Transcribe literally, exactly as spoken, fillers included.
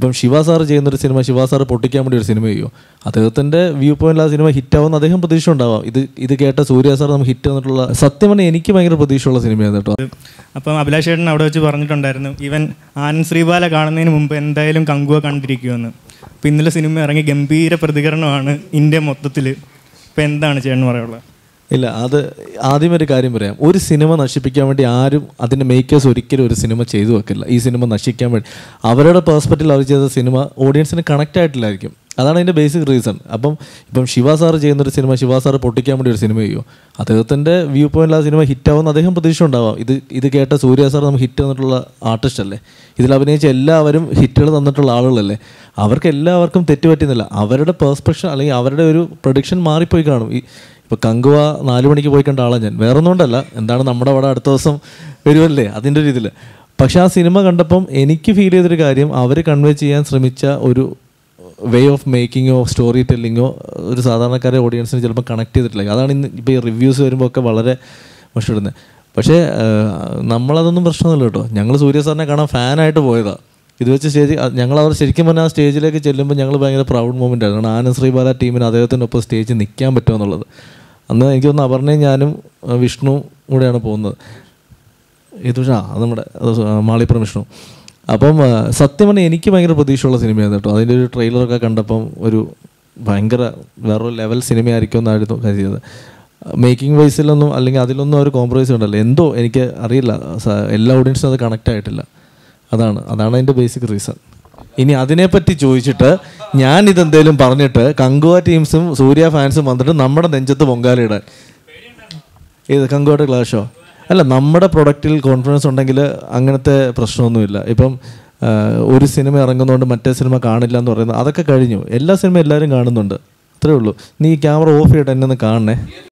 ഇപ്പം ശിവ സാർ ചെയ്യുന്നൊരു cinema Siva sir പൊട്ടിക്കാൻ വേണ്ടി ഒരു സിനിമ ചെയ്യോ, അദ്ദേഹത്തിൻ്റെ വ്യൂ പോയിന്റിൽ ആ സിനിമ ഹിറ്റാവുമെന്ന് അദ്ദേഹം പ്രതീക്ഷ ഉണ്ടാവാം. ഇത് ഇത് കേട്ട സൂര്യ സാർ നമുക്ക് ഹിറ്റ് വന്നിട്ടുള്ള സത്യം പറഞ്ഞാൽ എനിക്ക് ഭയങ്കര പ്രതീക്ഷയുള്ള സിനിമയാണ് കേട്ടോ. അപ്പം അഭിലാഷ് ചേട്ടൻ അവിടെ വെച്ച് പറഞ്ഞിട്ടുണ്ടായിരുന്നു ഈവൻ ആനന്ദ് ശ്രീബാല കാണുന്നതിന് മുമ്പ് എന്തായാലും കങ്കുവ കണ്ടിരിക്കുമെന്ന്. അപ്പോൾ ഇന്നലെ സിനിമ ഇറങ്ങി ഗംഭീര പ്രതികരണമാണ് ഇന്ത്യ മൊത്തത്തിൽ. ഇപ്പോൾ എന്താണ് ചേട്ടൻ പറയാനുള്ളത്? ഇല്ല, അത് ആദ്യം ഒരു കാര്യം പറയാം. ഒരു സിനിമ നശിപ്പിക്കാൻ വേണ്ടി ആരും അതിൻ്റെ മേക്കേഴ്സ് ഒരിക്കലും ഒരു സിനിമ ചെയ്തു വെക്കില്ല. ഈ സിനിമ നശിക്കാൻ വേണ്ടി അവരുടെ പേഴ്സ്പെക്റ്റീവിൽ അവർ ചെയ്ത സിനിമ ഓഡിയൻസിന് കണക്റ്റ് ആയിട്ടില്ലായിരിക്കും. അതാണ് അതിൻ്റെ ബേസിക് റീസൺ. അപ്പം ഇപ്പം ശിവ സാർ ചെയ്യുന്നൊരു സിനിമ ശിവ സാർ പൊട്ടിക്കാൻ വേണ്ടി ഒരു സിനിമ ചെയ്യോ, അദ്ദേഹത്തിൻ്റെ വ്യൂ പോയിന്റിൽ ആ സിനിമ ഹിറ്റാവുമെന്ന് അദ്ദേഹം പ്രതീക്ഷ ഉണ്ടാവാം. ഇത് ഇത് കേട്ട സൂര്യ സാർ നമുക്ക് ഹിറ്റ് വന്നിട്ടുള്ള ആർട്ടിസ്റ്റ് അല്ലേ, ഇതിൽ അഭിനയിച്ച എല്ലാവരും ഹിറ്റുകൾ തന്നിട്ടുള്ള ആളുകളല്ലേ. അവർക്ക് എല്ലാവർക്കും തെറ്റുപറ്റുന്നില്ല. അവരുടെ പേഴ്സ്പെക്ഷൻ അല്ലെങ്കിൽ അവരുടെ ഒരു പ്രൊഡിക്ഷൻ മാറിപ്പോയി കാണും. ഈ ഇപ്പോൾ കങ്കുവ നാല് മണിക്ക് പോയി കണ്ട ആളാണ് ഞാൻ, വേറെ ഒന്നുകൊണ്ടല്ല, എന്താണ് നമ്മുടെ അവിടെ അടുത്ത ദിവസം വരുമല്ലേ അതിൻ്റെ ഒരു ഇതിൽ. പക്ഷെ ആ സിനിമ കണ്ടപ്പം എനിക്ക് ഫീൽ ചെയ്തൊരു കാര്യം, അവർ കൺവേ ചെയ്യാൻ ശ്രമിച്ച ഒരു വേ ഓഫ് മേക്കിങ്ങോ സ്റ്റോറി ടെല്ലിങ്ങോ ഒരു സാധാരണക്കാരെ ഓഡിയൻസിന് ചിലപ്പോൾ കണക്ട് ചെയ്തിട്ടില്ല. അതാണ് ഇന്ന് ഇപ്പോൾ ഈ റിവ്യൂസ് വരുമ്പോൾ ഒക്കെ വളരെ മോശമിടുന്നത്. പക്ഷേ നമ്മളതൊന്നും പ്രശ്നമൊന്നുമില്ല കേട്ടോ. ഞങ്ങൾ സൂര്യ സാറിനെ കാണാൻ ഫാനായിട്ട് പോയതാണ്. ഇത് വെച്ച് സ്റ്റേജ് ഞങ്ങൾ അവർ ശരിക്കും പറഞ്ഞാൽ ആ സ്റ്റേജിലേക്ക് ചെല്ലുമ്പോൾ ഞങ്ങൾ ഭയങ്കര പ്രൗഡ് മൊമെൻ്റ് ആയിരുന്നു. കാരണം ആനന്ദ് ശ്രീബാല ടീമിന് അദ്ദേഹത്തിനൊപ്പം സ്റ്റേജിൽ നിൽക്കാൻ പറ്റുമെന്നുള്ളത്. അന്ന് എനിക്ക് തോന്നുന്നു അപർണയും ഞാനും വിഷ്ണു കൂടെയാണ് പോകുന്നത്. ഇത് ആ അത് നമ്മുടെ മാളിപ്പുറം വിഷ്ണു. അപ്പം സത്യം പറഞ്ഞാൽ എനിക്ക് ഭയങ്കര പ്രതീക്ഷയുള്ള സിനിമയാണ് കേട്ടോ. അതിൻ്റെ ഒരു ട്രെയിലറൊക്കെ കണ്ടപ്പം ഒരു ഭയങ്കര വേറൊരു ലെവൽ സിനിമയായിരിക്കും എന്നായിരുന്നു കരുതിയത്. മേക്കിംഗ് വൈസിലൊന്നും അല്ലെങ്കിൽ അതിലൊന്നും ഒരു കോംപ്രമൈസ് ഉണ്ടല്ലോ, എന്തോ എനിക്ക് അറിയില്ല, എല്ലാ ഓഡിയൻസിനും അത് കണക്റ്റ് ആയിട്ടില്ല. അതാണ് അതാണ് അതിൻ്റെ ബേസിക് റീസൺ. ഇനി അതിനെപ്പറ്റി ചോദിച്ചിട്ട് ഞാനിതെന്തേലും പറഞ്ഞിട്ട് കങ്കുവ ടീംസും സൂര്യ ഫാൻസും വന്നിട്ട് നമ്മുടെ നെഞ്ചത്ത് പൊങ്കാലയിടാൻ, ഏത് കങ്കുവയുടെ ക്ലാഷോ അല്ല, നമ്മുടെ പ്രൊഡക്റ്റിൽ കോൺഫിഡൻസ് ഉണ്ടെങ്കിൽ അങ്ങനത്തെ പ്രശ്നമൊന്നുമില്ല. ഇപ്പം ഒരു സിനിമ ഇറങ്ങുന്നതുകൊണ്ട് മറ്റേ സിനിമ കാണില്ല എന്ന് പറയുന്നത് അതൊക്കെ കഴിഞ്ഞു. എല്ലാ സിനിമ എല്ലാവരും കാണുന്നുണ്ട്, അത്രേ ഉള്ളൂ. നീ ക്യാമറ ഓഫ് ചെയ്തിട്ട് എന്നെ ഒന്ന് കാണണേ.